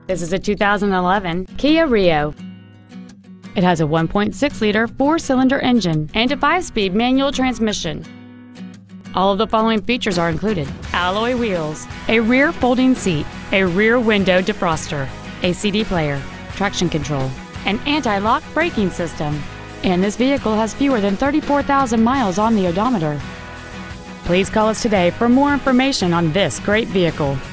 This is a 2011 Kia Rio. It has a 1.6-liter four-cylinder engine and a 5-speed manual transmission. All of the following features are included: alloy wheels, a rear folding seat, a rear window defroster, a CD player, traction control, an anti-lock braking system, and this vehicle has fewer than 34,000 miles on the odometer. Please call us today for more information on this great vehicle.